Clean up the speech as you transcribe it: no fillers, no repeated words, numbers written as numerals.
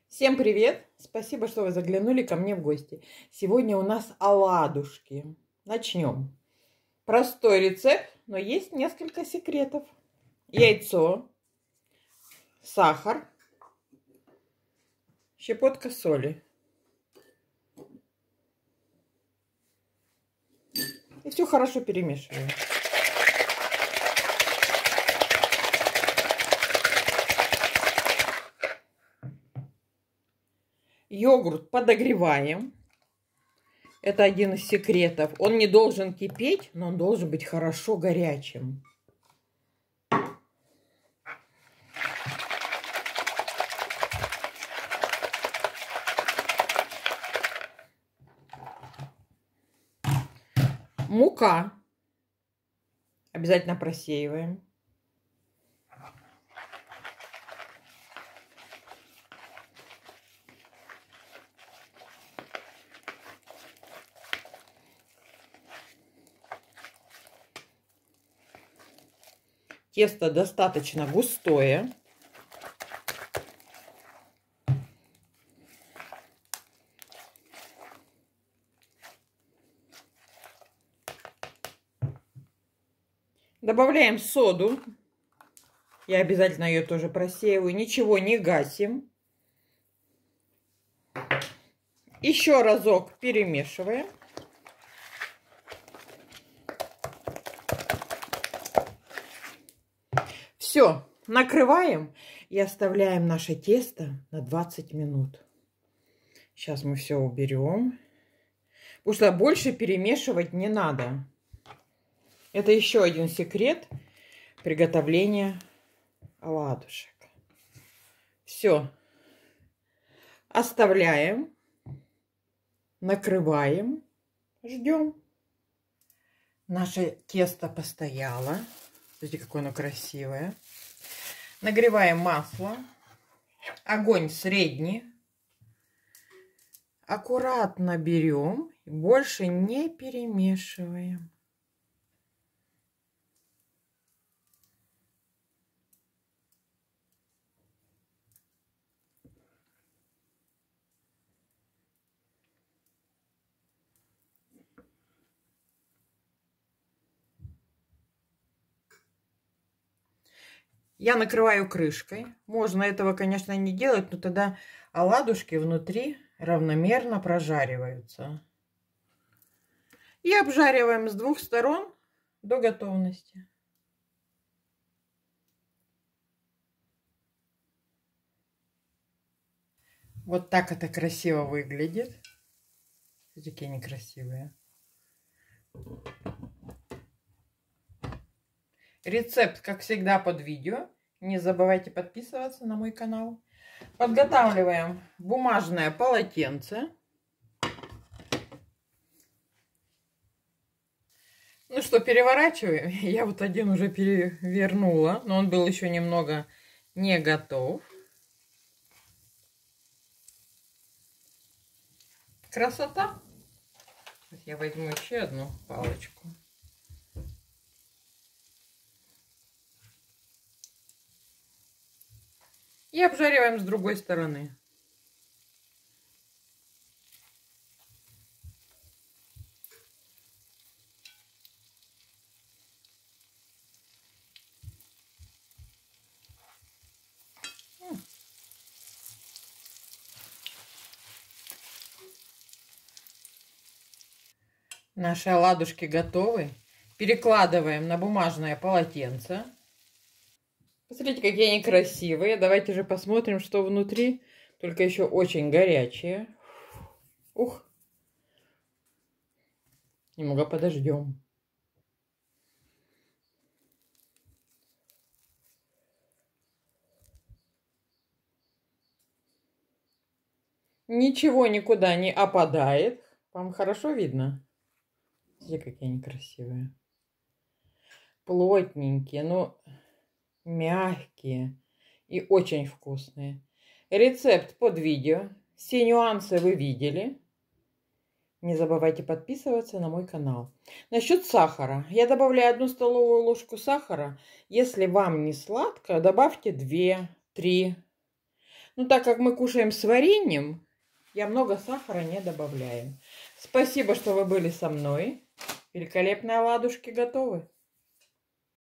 Всем привет! Спасибо, что вы заглянули ко мне в гости. Сегодня у нас оладушки. Начнем. Простой рецепт, но есть несколько секретов. Яйцо, сахар, щепотка соли. И все хорошо перемешиваем. Йогурт подогреваем. Это один из секретов. Он не должен кипеть, но он должен быть хорошо горячим. Мука. Обязательно просеиваем. Тесто достаточно густое. Добавляем соду. Я обязательно ее тоже просеиваю. Ничего не гасим. Еще разок перемешиваем. Все, накрываем и оставляем наше тесто на 20 минут. Сейчас мы все уберем. Потому что больше перемешивать не надо. Это еще один секрет приготовления оладушек. Все. Оставляем. Накрываем. Ждем. Наше тесто постояло. Смотрите, какое оно красивое. Нагреваем масло. Огонь средний. Аккуратно берем. Больше не перемешиваем. Я накрываю крышкой. Можно этого, конечно, не делать, но тогда оладушки внутри равномерно прожариваются. И обжариваем с двух сторон до готовности. Вот так это красиво выглядит. Смотрите, какие они красивые. Рецепт, как всегда, под видео. Не забывайте подписываться на мой канал. Подготавливаем бумажное полотенце. Ну что, переворачиваем. Я вот один уже перевернула, но он был еще немного не готов. Красота. Сейчас я возьму еще одну палочку. И обжариваем с другой стороны. Наши оладушки готовы. Перекладываем на бумажное полотенце. Посмотрите, какие они красивые. Давайте же посмотрим, что внутри. Только еще очень горячие. Ух. Немного подождем. Ничего никуда не опадает. Вам хорошо видно? Смотрите, какие они красивые. Плотненькие, но мягкие и очень вкусные. Рецепт под видео. Все нюансы вы видели. Не забывайте подписываться на мой канал. Насчет сахара. Я добавляю 1 столовую ложку сахара. Если вам не сладко, добавьте 2-3. Ну, так как мы кушаем с вареньем, я много сахара не добавляю. Спасибо, что вы были со мной. Великолепные оладушки готовы.